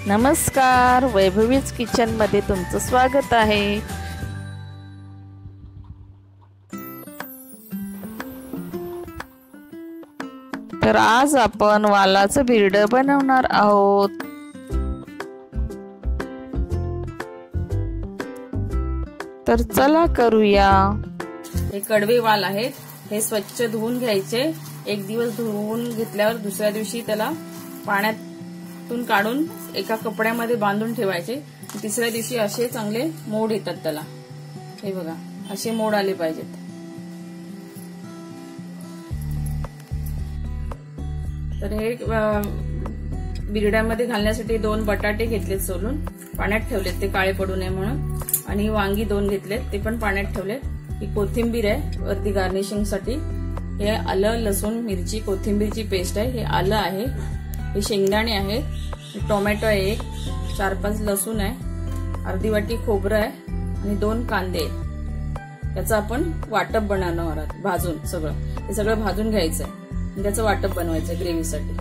नमस्कार, वैभवीज किचन मध्ये तुमचं स्वागत आहे। तर आज आपण वालाचं बिरडं बनवणार आहोत। तर चला करूया। हे कडवे वाल आहेत, हे स्वच्छ धुवून घ्यायचे। एक दिवस धुवून घेतल्यावर दुसऱ्या दिवशी त्याला पाण्यातून काढून एका कपड्यामध्ये बांधून ठेवायचे। तिसऱ्या दिवशी असे चांगले मोड येतात त्याला। हे बघा, असे मोड आले पाहिजेत। तर हे बिरड्यामध्ये घालण्यासाठी 2 बटाटे घेतलेत, सोलून पाण्यात ठेवलेत ते काळे पडू नये म्हणून। आणि वांगी 2 घेतलेत, ते पण पाण्यात ठेवलेत। ही कोथिंबीर आहे वरती गार्निशिंग साठी। हे आलं, लसूण, मिरची, कोथिंबीरची पेस्ट आहे। हे आलं आहे, हे शेंगदाणे आहे, टोमॅटो आहे, 4-5 लसूण आहे, अर्धी वाटी खोबरं आहे आणि 2 कांदे आहेत। त्याचं आपण वाटप बनवणार आहोत, भाजून सगळं हे सगळं भाजून घ्यायचं आहे। त्याचं वाटप बनवायचं ग्रेव्हीसाठी।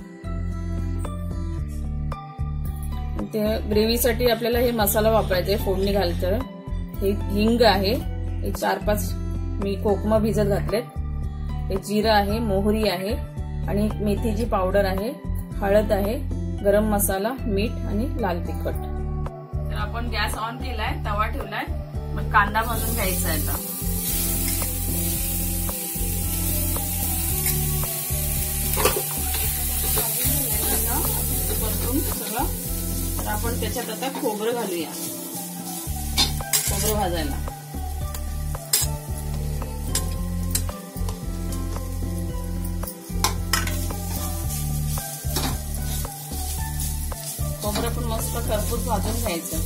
ते ग्रेव्हीसाठी आपल्याला हे मसाला वापरायचा आहे, फोडणी घालायचं। हे हिंग आहे, हे 4-5 मी कोकम भिजत घातलेत। हे जिरं आहे, मोहरी आहे आणि मेथीची पावडर आहे, हळद आहे, गरम मसाला, मीठ आणि लाल तिखट। तर आपण गॅस ऑन केलाय, तवा ठेवलाय, मग कांदा भाजून घ्यायचा आहे आता। परतून सगळं, तर आपण त्याच्यात आता खोबरं घालूया, खोबरं भाजायला। खोबरं पण मस्त खरपूस भाजून घ्यायचं।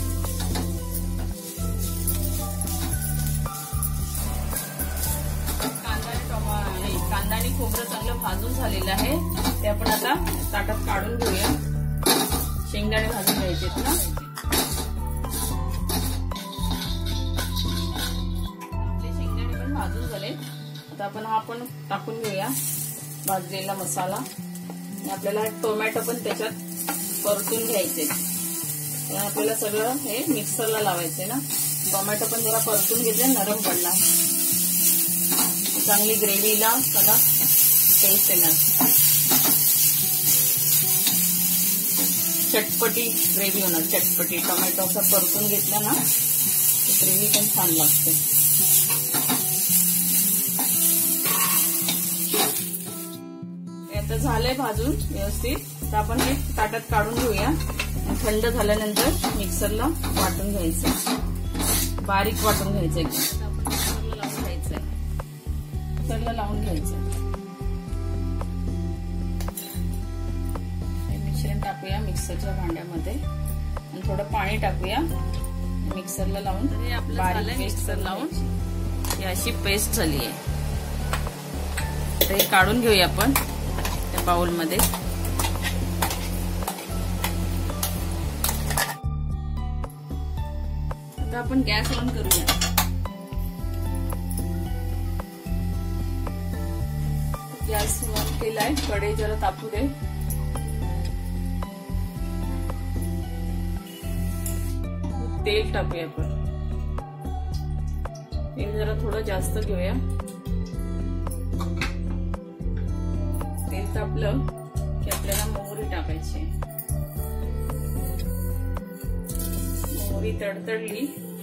कांदा आणि खोबरं चांगलं भाजून झालेलं आहे, ते आपण आता ताटात काढून घेऊया। शेंगदाणे भाजून घ्यायचेत ना, आपले शेंगदाणे पण भाजून झाले। आता आपण टाकून घेऊया भाजलेला मसाला। आपल्याला टोमॅटो पण त्याच्यात परतून घ्यायचे। तर आपल्याला सगळं हे मिक्सरला लावायचे ना। टोमॅटो पण जरा परतून घेतले, नरम पडला, चांगली ग्रेव्हीला त्याला टेस्ट येणार। चटपटी ग्रेव्ही होणार, चटपटी। टोमॅटो असं परतून घेतला ना, ग्रेव्ही पण छान लागते। आता झालंय भाजून व्यवस्थित, तर आपण हे ताटात काढून घेऊया। थंड झाल्यानंतर मिक्सरला वाटून घ्यायचं, बारीक वाटून घ्यायचं एकदम। आपण मिक्सरला लावून घ्यायचंय, मिक्सरला लावून घ्यायचं। हे मिश्रण टाकूया मिक्सरच्या भांड्यामध्ये आणि थोडं पाणी टाकूया, मिक्सरला लावून बारीक मिक्सर लावून ही अशी पेस्ट झाली आहे। तर हे काढून घेऊया आपण त्या बाउल मध्ये। आता आपण गॅस ऑन करूया। गॅस ऑन केलाय, कढई जरा तापू दे। तेल टाकूया आपण, तेल जरा थोडं जास्त घेऊया। तेल तापलं की आपल्याला मोहरी टाकायची। मोहरी तडतडली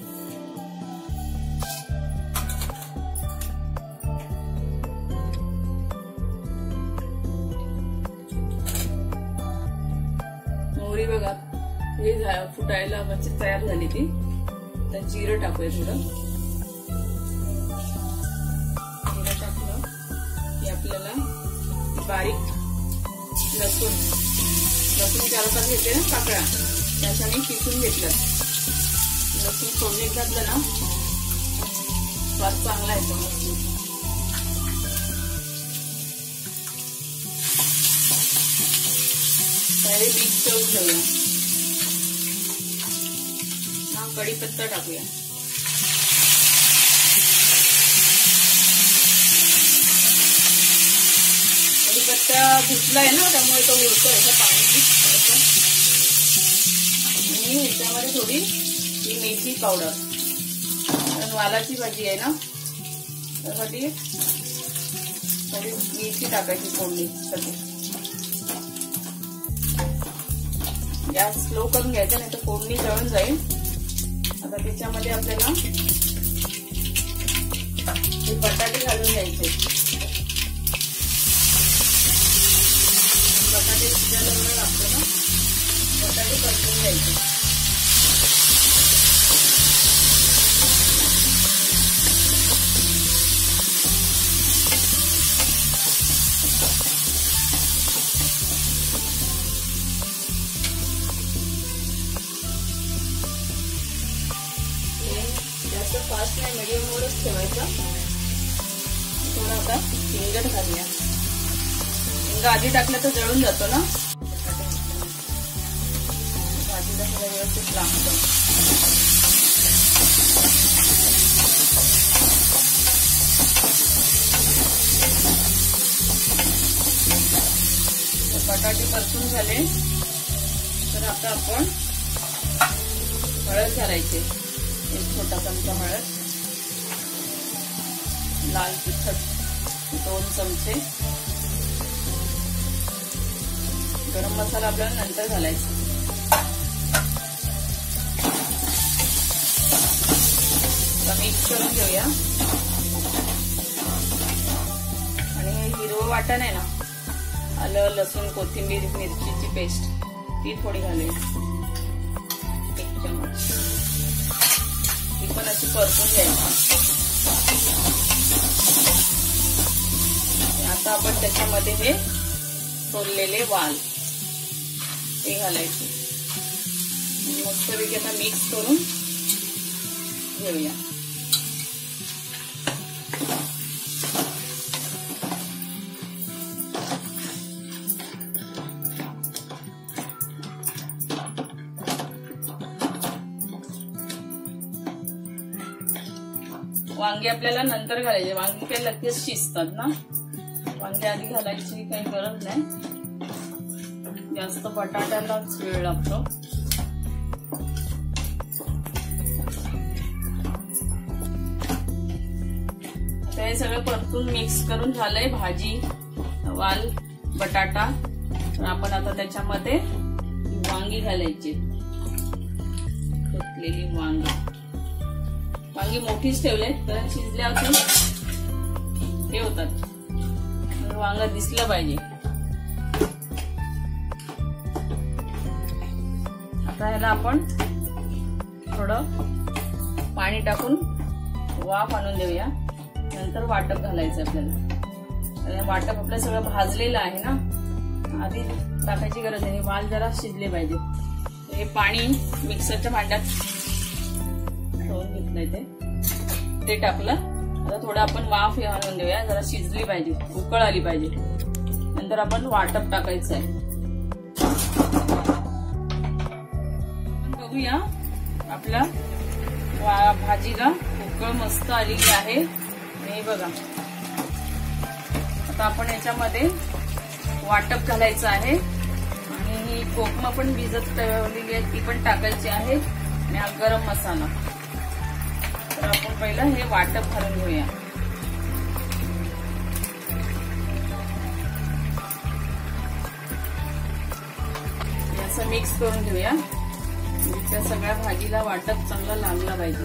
मोहरी बघा हे फुटायला म्हणजे तयार झाली ती। तर जिरं टाकूया थोडं, जिरं टाकलं की आपल्याला बारीक लसूण 4-5 घेतले ना पाकळ्या, त्याच्याने किसून घेतलं। लसूण फोडणीत घातलं ना, स्वाद चांगला येतो। मिक्स करून ठेवूया। कढीपत्ता टाकूया, कढीपत्ता धुतलाय ना, त्यामुळे तो उडतो, पाणी आणि ह्याच्यामध्ये थोडी ही मेथी पावडर, कारण वालाची भाजी आहे ना त्यासाठी थोडी मेथी टाकायची फोडणीसाठी. गॅस स्लो करून घ्यायचा, नाही तर फोडणी जळून जाईल. आता त्याच्यामध्ये आपल्याला हे बटाटे घालून घ्यायचे. बटाटे शिजायला वेळ लागतो ना, बटाटे परतून घ्यायचे. जास्त फास्ट नाही, मीडियम वरच ठेवायचा. थोडा आता हिंग घालूया. हिंग आधी टाकलं तर जळून जातो ना, भाजीला थोडा व्यवस्थित लागतो. बटाटे परतून झाले तर आता आपण हळद घालायचे. एक छोटा चमचा हळद, लाल तिखट 2 चमचे, गरम मसाला आपल्याला नंतर घालायचा. मिक्स करून घेऊया. आणि हे हिरवं वाटण आहे ना, आलं लसूण कोथिंबीर मिरचीची पेस्ट, ती थोडी घालायची 1 चमच. ती पण अशी परतून घ्यायची. आता आपण त्याच्यामध्ये हे सोललेले वाल ते घालायचे. मस्तपैकी आता मिक्स करून घेऊया. वांगे आपल्याला नंतर घालायचे. वांगी काही लगेच शिजतात ना, वांगे आधी घालायची काही गरज नाही. जास्त बटाट्यालाच वेळ लागतो. आता हे सगळं परतून मिक्स करून झालंय. भाजी, वाल, बटाटा. तर आपण आता त्याच्यामध्ये वांगी घालायची. घेतलेली वांगी मोठीच ठेवले, कारण शिजल्यावर हे होतात. वांग दिसलं पाहिजे. आता ह्याला आपण थोडं पाणी टाकून वाफ आणून देऊया. नंतर वाटप घालायचं आपल्याला. वाटप आपलं सगळं भाजलेलं आहे ना, आधी टाकायची गरज नाही. वाल जरा शिजले पाहिजे. हे पाणी मिक्सरच्या भांड्यात ठेवून घेतलंय, ते टाकलं. आता थोडं आपण वाफ आणून देऊया, जरा शिजली पाहिजे, उकळ आली पाहिजे. नंतर आपण वाटप टाकायचं आहे. बघूया आपल्या भाजीला उकळ मस्त आलेली आहे. हे बघा, आता आपण याच्यामध्ये वाटप घालायचं आहे. आणि ही कोकमा पण भिजत ठेवलेली आहे, ती पण टाकायची आहे. आणि हा गरम मसाला. तर आपण पहिलं हे वाटप घालून घेऊया. असं मिक्स करून घेऊया. त्या सगळ्या भाजीला वाटप चांगला लागला पाहिजे.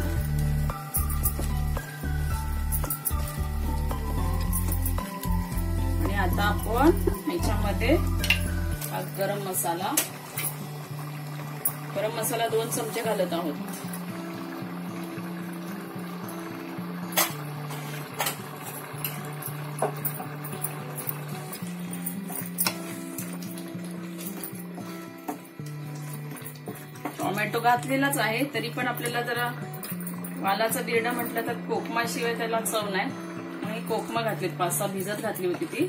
आणि आता आपण ह्याच्यामध्ये गरम मसाला 2 चमचे घालत आहोत. टोमॅटो घातलेलाच आहे, तरी पण आपल्याला जरा वालाचा बिरडा म्हटलं तर कोकमा शिवाय त्याला चव नाही. आणि कोकमा घातलीत, 5-6 भिजत घातली होती ती.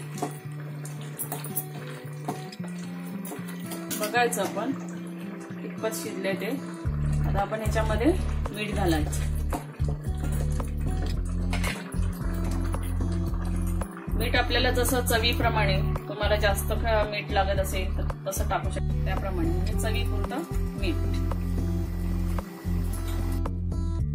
बघायचं आपण कितपत शिजले ते. आता आपण ह्याच्यामध्ये मीठ घालायचं. मीठ आपल्याला जसं चवीप्रमाणे, तुम्हाला जास्त मीठ लागत असेल तर तसं टाकू शकता, त्याप्रमाणे म्हणजे चवीपुरतं मीठ.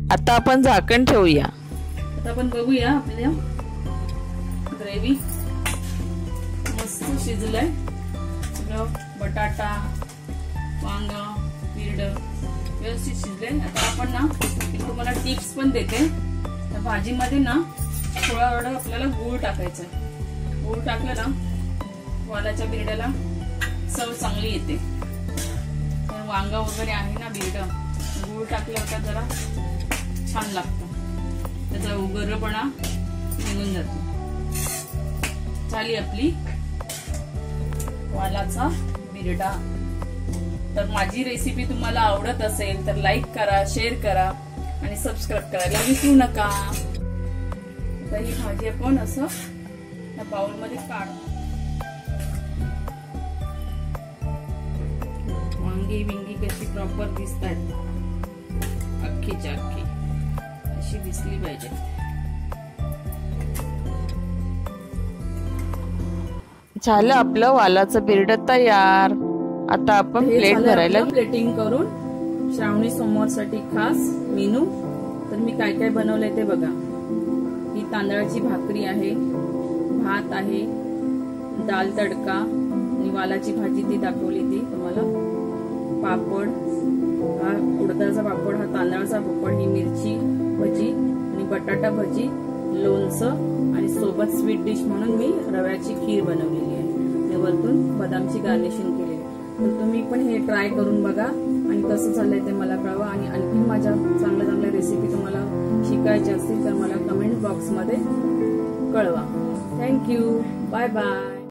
आता आपण झाकण ठेवूया. आता आपण बघूया आपल्या ग्रेव्ही मस्त शिजलंय. सगळं बटाटा, वांग, बिरड व्यवस्थित शिजले. आता आपण ना एक तुम्हाला टिप्स पण देते. त्या भाजीमध्ये ना थोडा आपल्याला गूळ टाकायचा. गूळ टाकलं ना वालाच्या बिरड्याला चव चांगली येते. वांग वगैरे आहे ना बिरड, गूळ टाकलं का जरा छान लागतं. त्याचा उगरपणा निघून जातो. झाली आपली वालाचा बिरडा. तर माझी रेसिपी तुम्हाला आवडत असेल तर लाईक करा, शेअर करा आणि सबस्क्राईब करायला विसरू नका. तर ही भाजी आपण असं या बाउल मध्ये काढू. वांगी विंगी कशी प्रॉपर दिसतात, अख्खीच्या अख्खी अशी दिसली पाहिजे. झालं आपलं वालाचं बिरड तयार. आता आपण प्लेट भरायला प्लेटिंग करून श्रावणी सोमवारसाठी खास मेनू. तर मी काय काय बनवलंय ते बघा. ही तांदळाची भाकरी आहे, भात आहे, दाल तडका आणि वालाची भाजी ती दाखवली ती तुम्हाला. पापड, हा उडदाचा पापड, हा तांदळाचा पापड, ही मिरची भजी आणि बटाटा भजी, लोणचं आणि सोबत स्वीट डिश म्हणून मी रव्याची खीर बनवलेली आहे आणि वरतून बदामची गार्निशिंग केली. तर तुम्ही पण हे ट्राय करून बघा आणि कसं झालंय ते मला कळवा. आणि आणखी माझ्या चांगल्या रेसिपी तुम्हाला शिकायच्या असतील तर मला कमेंट बॉक्समध्ये कळवा. थँक्यू. Bye bye.